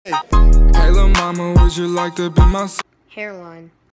Hey, little mama, would you like to be my Hairline.